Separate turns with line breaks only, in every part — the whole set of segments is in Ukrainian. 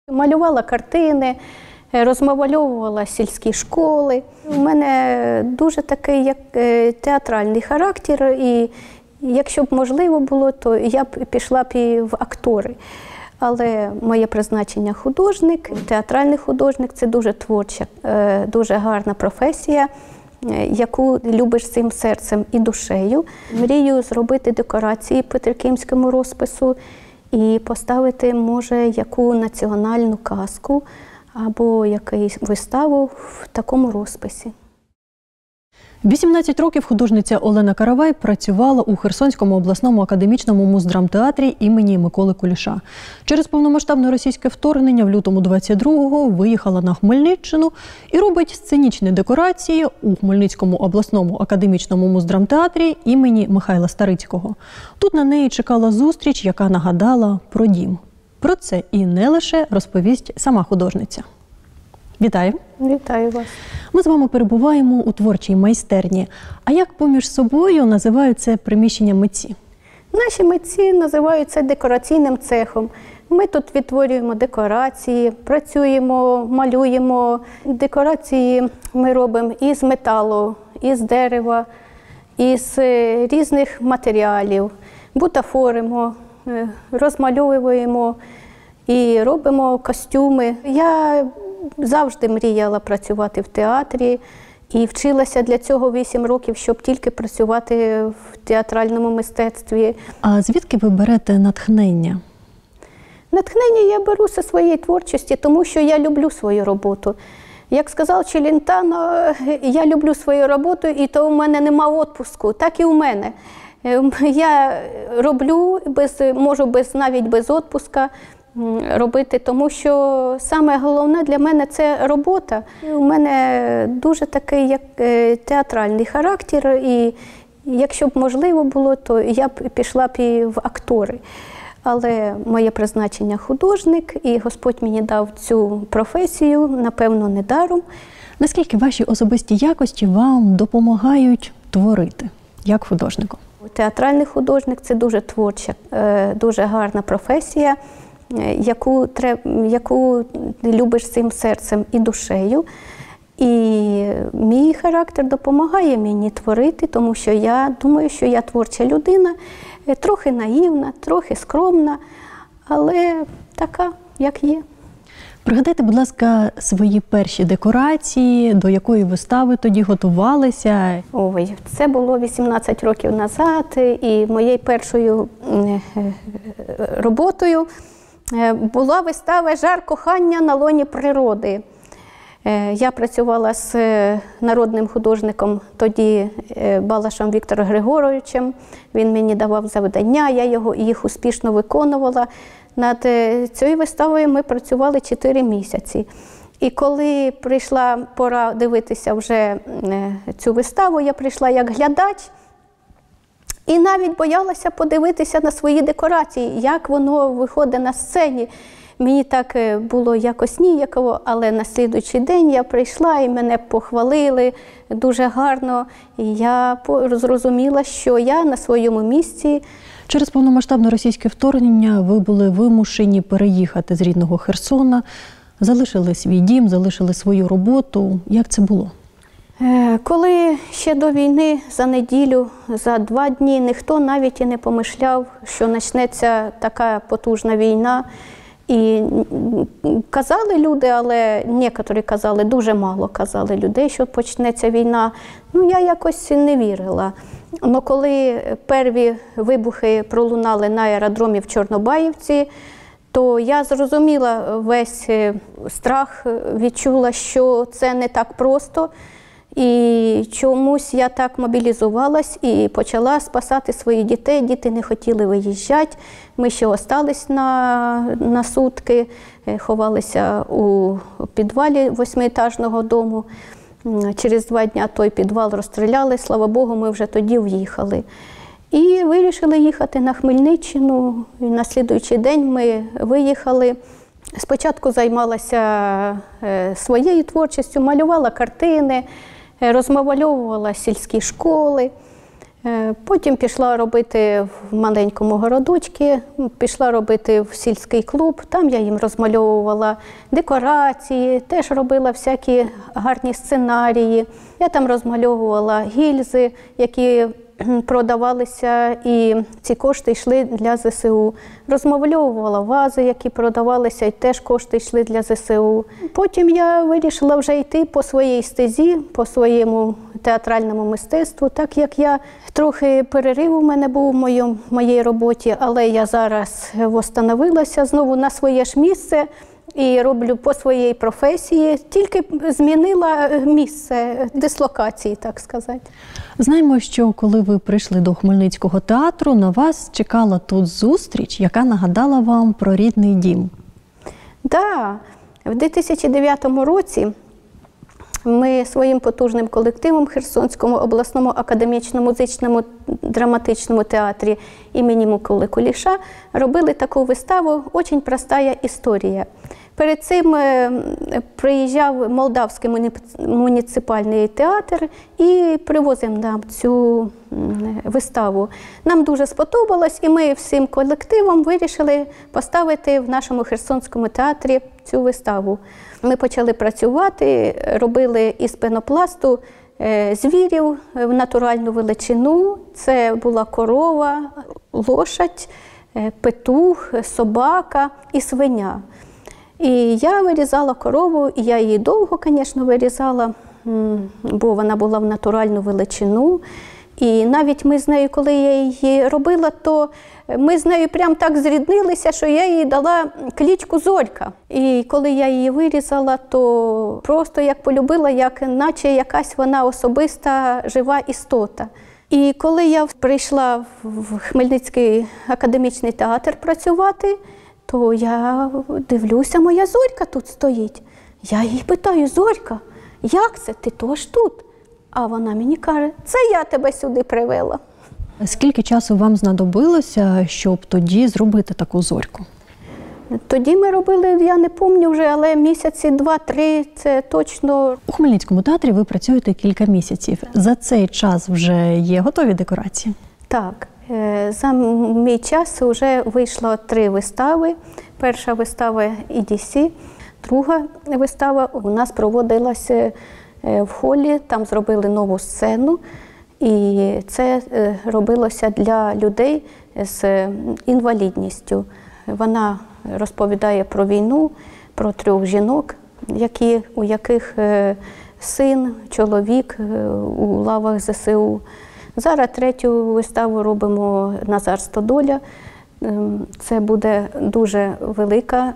Малювала картини, розмальовувала сільські школи. У мене дуже такий театральний характер, і якщо б можливо було, то я б пішла б і в актори. Але моє призначення художник, театральний художник – це дуже творча, дуже гарна професія, яку любиш всім серцем і душею. Мрію зробити декорації по Петриківському розпису і поставити, може, яку національну казку або якусь виставу в такому розписі.
18 років художниця Олена Каравай працювала у Херсонському обласному академічному муздрамтеатрі імені Миколи Куліша. Через повномасштабне російське вторгнення в лютому 22-го виїхала на Хмельниччину і робить сценічні декорації у Хмельницькому обласному академічному муздрамтеатрі імені Михайла Старицького. Тут на неї чекала зустріч, яка нагадала про дім. Про це і не лише розповість сама художниця. Вітаю!
Вітаю вас!
Ми з вами перебуваємо у творчій майстерні. А як поміж собою називають це приміщення митці?
Наші митці називають це декораційним цехом. Ми тут відтворюємо декорації, працюємо, малюємо. Декорації ми робимо із металу, із дерева, із різних матеріалів. Бутафоримо, розмальовуємо і робимо костюми. Я завжди мріяла працювати в театрі і вчилася для цього 8 років, щоб тільки працювати в театральному мистецтві.
А звідки ви берете натхнення?
Натхнення я беру зі своєї творчості, тому що я люблю свою роботу. Як сказав Челентано, я люблю свою роботу, і то у мене нема відпуску. Так і у мене. Я роблю, можу навіть без відпуска робити, тому що саме головне для мене – це робота. У мене дуже такий театральний характер, і якщо б можливо було, то я б пішла б і в актори. Але моє призначення художник, і Господь мені дав цю професію, напевно, недаром.
Наскільки ваші особисті якості вам допомагають творити, як художнику?
Театральний художник – це дуже творча, дуже гарна професія, яку любиш всім серцем і душею. І мій характер допомагає мені творити, тому що я думаю, що я творча людина, трохи наївна, трохи скромна, але така, як є.
Пригадайте, будь ласка, свої перші декорації, до якої вистави тоді готувалися?
Ой, це було 18 років назад, і моєю першою роботою була вистава «Жар кохання на лоні природи». Я працювала з народним художником тоді Балашем Віктором Григоровичем. Він мені давав завдання, я їх успішно виконувала. Над цією виставою ми працювали 4 місяці. І коли прийшла пора дивитися вже цю виставу, я прийшла як глядач і навіть боялася подивитися на свої декорації, як воно виходить на сцені. Мені так було якось ніяково, але на слідуючий день я прийшла і мене похвалили дуже гарно. І я зрозуміла, що я на своєму місці.
Через повномасштабне російське вторгнення ви були вимушені переїхати з рідного Херсона, залишили свій дім, залишили свою роботу. Як це було?
Коли ще до війни за неділю, за 2 дні ніхто навіть і не помишляв, що почнеться така потужна війна. І казали люди, але некоторі казали, дуже мало казали людей, що почнеться війна. Ну, я якось не вірила. Але коли перві вибухи пролунали на аеродромі в Чорнобаївці, то я зрозуміла весь страх, відчула, що це не так просто. І чомусь я так мобілізувалась і почала спасати своїх дітей. Діти не хотіли виїжджати. Ми ще залишились на сутки, ховалися у підвалі 8-етажного дому. Через 2 дні той підвал розстріляли, слава Богу, ми вже тоді в'їхали. І вирішили їхати на Хмельниччину. І на слідуючий день ми виїхали. Спочатку займалася своєю творчістю, малювала картини, розмальовувала сільські школи. Потім пішла робити в маленькому городочку, пішла робити в сільський клуб. Там я їм розмальовувала декорації, теж робила всякі гарні сценарії. Я там розмальовувала гільзи, які продавалися, і ці кошти йшли для ЗСУ. Розмальовувала вази, які продавалися, і теж кошти йшли для ЗСУ. Потім я вирішила вже йти по своїй стезі, по своєму театральному мистецтву, так як я трохи перерив у мене був в моїй роботі, але я зараз восстановилася знову на своє ж місце і роблю по своїй професії, тільки змінила місце дислокації, так сказати.
Знаємо, що коли ви прийшли до Хмельницького театру, на вас чекала тут зустріч, яка нагадала вам про рідний дім.
Так, в 2009 році ми своїм потужним колективом в Херсонському обласному академічному музичному драматичному театрі імені Миколи Куліша робили таку виставу «Очень простая історія». Перед цим приїжджав Молдавський муніципальний театр і привозив нам цю виставу. Нам дуже сподобалось, і ми всім колективом вирішили поставити в нашому Херсонському театрі цю виставу. Ми почали працювати, робили із пенопласту звірів в натуральну величину. Це була корова, лошадь, петух, собака і свиня. І я вирізала корову, і я її довго, звісно, вирізала, бо вона була в натуральну величину. І навіть ми з нею, коли я її робила, то ми з нею прям так зріднилися, що я їй дала кличку Зорька. І коли я її вирізала, то просто як полюбила, як наче якась вона особиста жива істота. І коли я прийшла в Хмельницький академічний театр працювати, то я дивлюся, моя Зорька тут стоїть. Я їй питаю: Зорька, як це? Ти теж тут? А вона мені каже: це я тебе сюди привела.
Скільки часу вам знадобилося, щоб тоді зробити таку Зорьку?
Тоді ми робили, я не пам'ятаю вже, але місяці 2-3, це точно.
У Хмельницькому театрі ви працюєте кілька місяців. За цей час вже є готові декорації?
Так. За мій час вже вийшло 3 вистави. Перша вистава «EDC», друга вистава у нас проводилася в холі, там зробили нову сцену. І це робилося для людей з інвалідністю. Вона розповідає про війну, про 3 жінок, у яких син, чоловік у лавах ЗСУ. Зараз 3-ю виставу робимо «Назар Стодоля». Це буде дуже велика,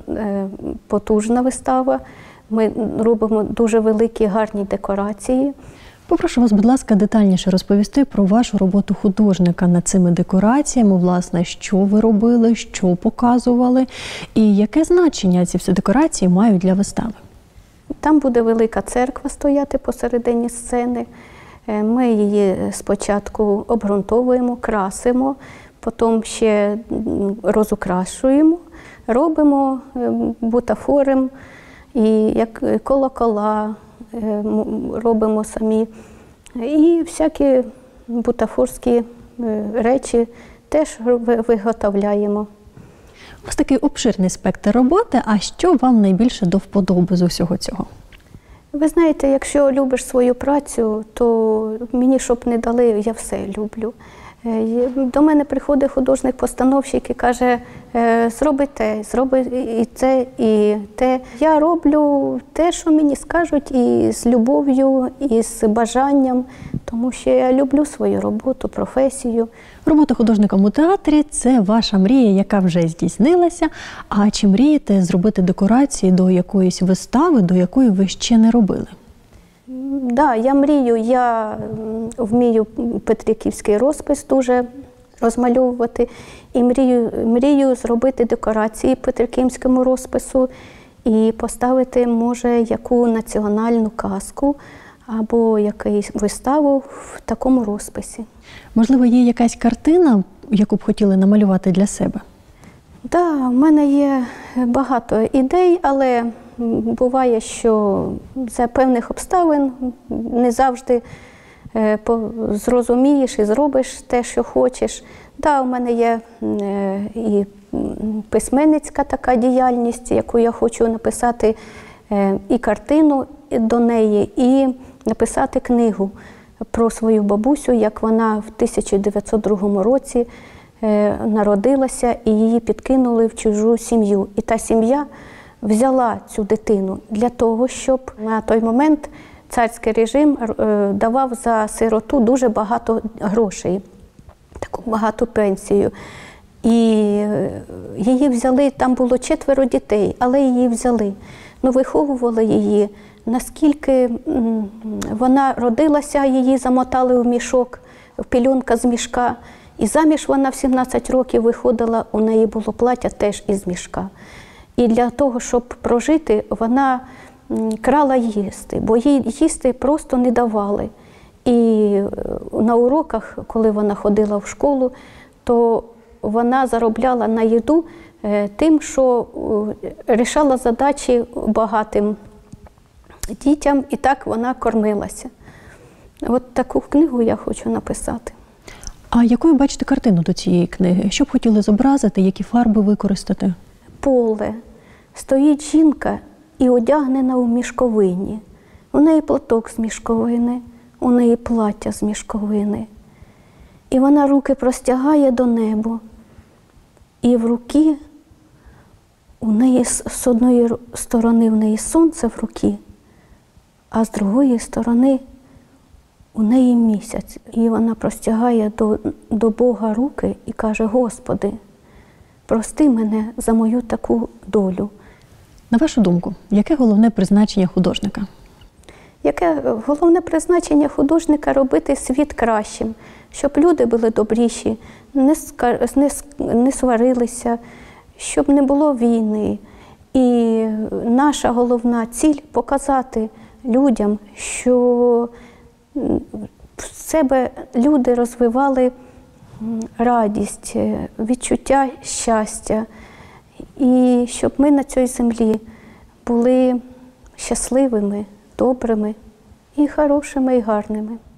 потужна вистава. Ми робимо дуже великі, гарні декорації.
Попрошу вас, будь ласка, детальніше розповісти про вашу роботу художника над цими декораціями, власне, що ви робили, що показували, і яке значення ці всі декорації мають для вистави.
Там буде велика церква стояти посередині сцени. Ми її спочатку обґрунтовуємо, красимо, потім ще розукрашуємо, робимо бутафорем, і як колокола робимо самі. І всякі бутафорські речі теж виготовляємо.
Ось такий обширний спектр роботи. А що вам найбільше до вподоби з усього цього?
Ви знаєте, якщо любиш свою працю, то мені щоб не дали, я все люблю. До мене приходить художник-постановщик і каже: зроби те, зроби і це, і те. Я роблю те, що мені скажуть, і з любов'ю, і з бажанням, тому що я люблю свою роботу, професію.
Робота художником у театрі – це ваша мрія, яка вже здійснилася. А чи мрієте зробити декорації до якоїсь вистави, до якої ви ще не робили?
Так, я мрію, я вмію петриківський розпис дуже розмальовувати. І мрію зробити декорації петриківському розпису і поставити, може, яку національну казку або якусь виставу в такому розписі.
Можливо, є якась картина, яку б хотіли намалювати для себе?
Так, в мене є багато ідей, але буває, що за певних обставин не завжди зрозумієш і зробиш те, що хочеш. Да, у мене є і письменницька така діяльність, яку я хочу написати і картину до неї, і написати книгу про свою бабусю, як вона в 1902 році народилася і її підкинули в чужу сім'ю. І та сім'я взяла цю дитину для того, щоб на той момент царський режим давав за сироту дуже багато грошей, таку багату пенсію. І її взяли, там було 4 дітей, але її взяли. Ну, виховували її, наскільки вона родилася, її замотали в мішок, в пільонка з мішка. І заміж вона в 17 років виходила, у неї було плаття теж із мішка. І для того, щоб прожити, вона крала їсти, бо їй їсти просто не давали. І на уроках, коли вона ходила в школу, то вона заробляла на їду тим, що рішала задачі багатим дітям, і так вона кормилася. От таку книгу я хочу написати.
А якою бачите картину до цієї книги? Що б хотіли зобразити, які фарби використати?
Поле. Стоїть жінка і одягнена у мішковині. У неї платок з мішковини, у неї плаття з мішковини. І вона руки простягає до неба. І в руки у неї з одної сторони в неї сонце в руки, а з другої сторони у неї місяць. І вона простягає до Бога руки і каже: Господи, прости мене за мою таку долю.
На вашу думку, яке головне призначення художника?
Яке головне призначення художника – робити світ кращим, щоб люди були добріші, не сварилися, щоб не було війни. І наша головна ціль – показати людям, що в себе люди розвивали радість, відчуття щастя, і щоб ми на цій землі були щасливими, добрими і хорошими, і гарними.